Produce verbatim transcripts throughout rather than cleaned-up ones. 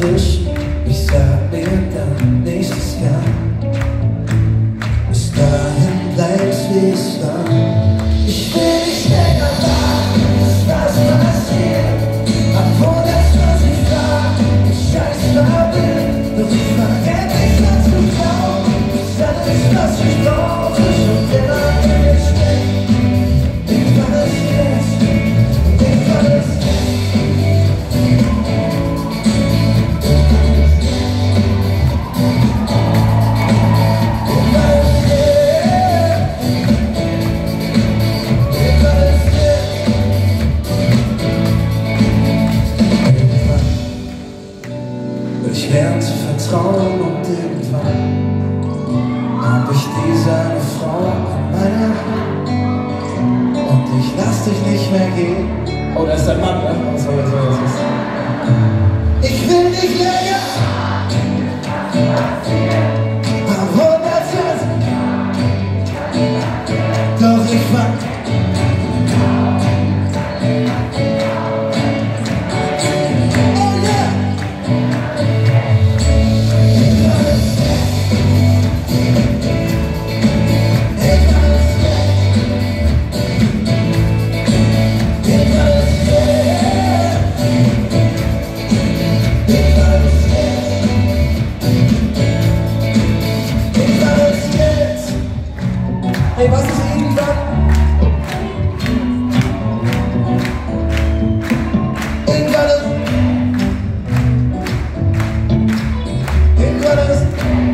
dazwischen. Ich sag mir dann nächstes Jahr. Bis dahin bleibt's wie es war. Ich will nicht länger warten, bis was passiert. Obwohl das, was ich war, ich scheiß war bin. Doch ich war endlich an zu glauben, dass alles, was ich brauche, schon immer in mir steckt. Ich war es jetzt, ich war es jetzt. Ich lerne zu vertrauen und irgendwann hab ich diese eine Frau an meiner Hand und ich lass dich nicht mehr gehen. Oh, da ist dein Mann, ne? Oh, sorry, sorry, das ist... Ich will nicht länger obwohl das ist. Doch ich fand Hey, was ist irgendwann? Irgendwann ist... Irgendwann ist...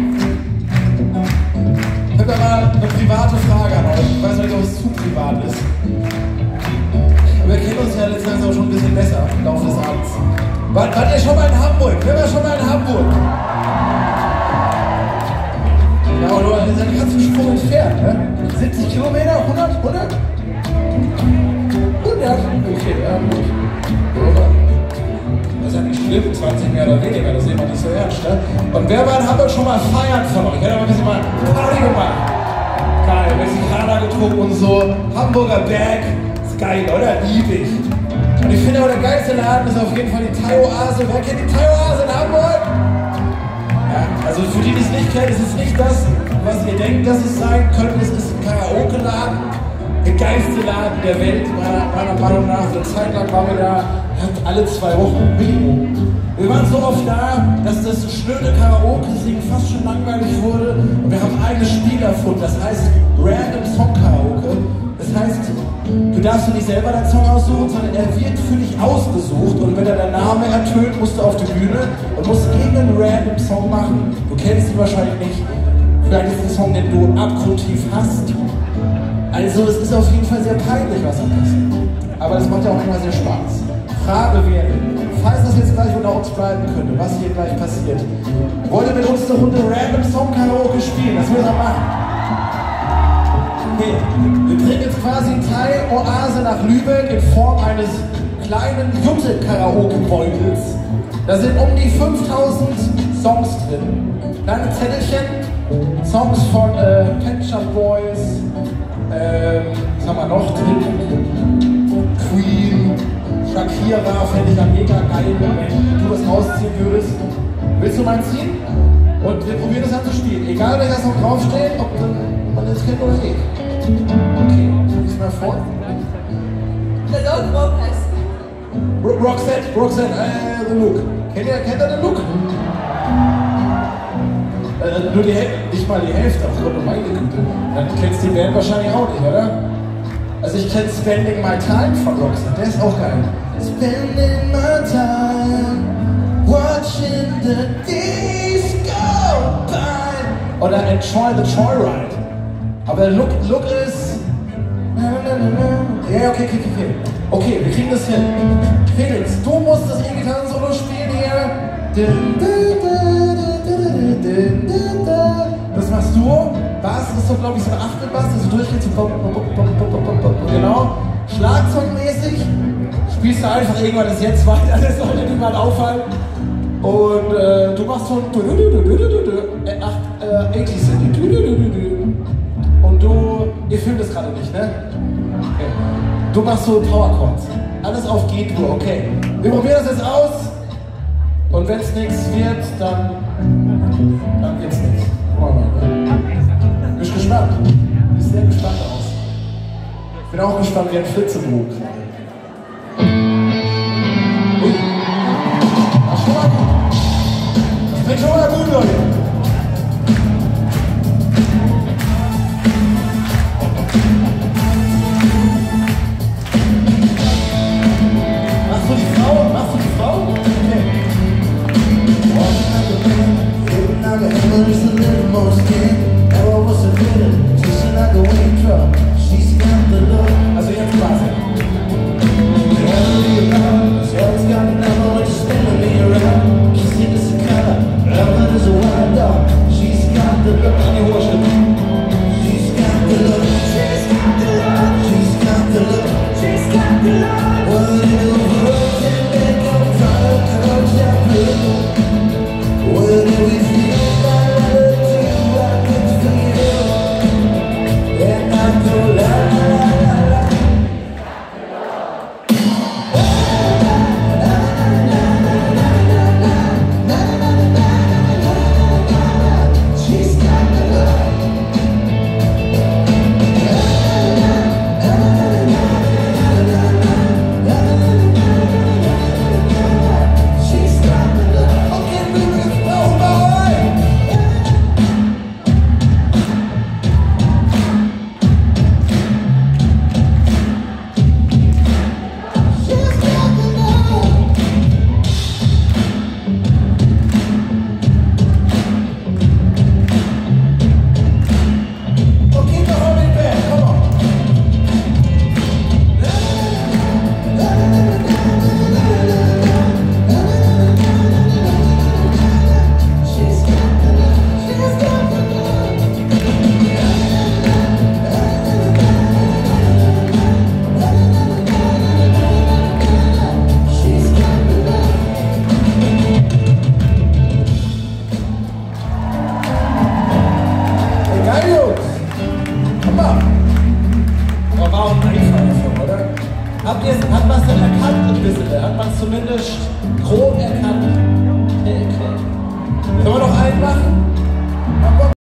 Ich hab da mal eine private Frage an euch. Ich weiß nicht, ob es zu privat ist. Aber wir kennen uns ja letztendlich auch schon ein bisschen besser im Laufe des Abends. Wart, wart ihr schon mal in Hamburg? Wer war schon mal in Hamburg? Ja, aber du seid einen ganzen Sprung entfernt, ne? siebzig Kilometer? hundert? hundert? hundert? Okay, ja gut. Das ist ja nicht schlimm, zwanzig mehr oder weniger, das sehen wir nicht so ernst, ne? Und wer war in Hamburg schon mal feiern von euch? Hat ja mal ein bisschen mal Party gemacht. Geil, Mexikaner getrunken und so. Hamburger Berg, ist geil, oder? Lieb ich. Und ich finde aber der geilste Laden ist auf jeden Fall die Thai-Oase. Wer kennt die Thai-Oase in Hamburg? Ja, also für die, die es nicht kennen, ist es nicht das, was ihr denkt, dass es sein könnte. Es ist ein Karaoke-Laden, der geilste Laden der Welt, meiner, meiner Meinung nach. Eine Zeit lang waren wir da, alle zwei Wochen Minimum. Wir waren so oft da, dass das schnöde Karaoke-Singen fast schon langweilig wurde. Und wir haben ein eigenes Spiel erfunden, das heißt Random Song Karaoke. Das heißt, du darfst dir nicht selber deinen Song aussuchen, sondern er wird für dich ausgesucht. Und wenn er dein Name ertönt, musst du auf die Bühne und musst irgendeinen Random Song machen. Du kennst ihn wahrscheinlich nicht. Vielleicht ist es ein Song, den du abgrundtief hast. Also es ist auf jeden Fall sehr peinlich, was da passiert. Aber das macht ja auch immer sehr Spaß. Frage wäre, falls das jetzt gleich unter uns bleiben könnte, was hier gleich passiert. Wollt ihr mit uns eine Runde Random Song Karaoke spielen? Das will er machen. Okay, wir bringen jetzt quasi Thai-Oase nach Lübeck in Form eines kleinen Jute-Karaoke-Beutels. Da sind um die fünftausend Songs drin. Kleine Zettelchen, Songs von äh, Pet Shop Boys, äh, was haben wir noch drin? Queen, Shakira, fände ich ja mega geil, wenn du das rausziehen würdest. Willst du mal ziehen? Und wir probieren das an zu spielen. Egal welcher Song draufsteht, ob man das kennt oder nicht. Okay, lies mal vor. The Look Rock heißt. Roxette, Roxette, äh, The Look. Kennt ihr, kennt ihr The Look? Äh, nur die Hälfte, nicht mal die Hälfte, ach Gott, meine Güte. Dann kennst du die Band wahrscheinlich auch nicht, oder? Also ich kenne Spending My Time von Roxette, der ist auch geil. Spending my time, watching the days go by. Oder Enjoy the Joyride. Aber der Look, Look ist... Ja, okay, okay, okay. Okay, wir kriegen das hin. Felix, du musst das E-Gitarren-Solo spielen hier. Das machst du. Bass ist so, glaube ich, so ein Achtelbass, der so durchgeht. So genau. Schlagzeugmäßig spielst du einfach irgendwann das jetzt weiter, das soll dir niemand auffallen. Und äh, du machst so ein achtzig Cent. Und du, ihr filmt das gerade nicht, ne? Okay. Du machst so Power Chords. Alles auf G-Dur, okay. Wir probieren das jetzt aus. Und wenn es nichts wird, dann, dann wird's nichts. Guck mal, ne? Bin ich gespannt. Sieht sehr gespannt aus. Bin auch gespannt wie ein Flitzebogen. Ui. Das ist schon mal gut. Das klingt schon mal gut, Leute. Machst du die Frau? Machst du die Frau? Okay. Also jetzt quasi. An die hohe Stimme. Habt ihr, hat man es denn erkannt ein bisschen? Hat man es zumindest grob erkannt? Nee, okay. Sollen wir noch einen machen?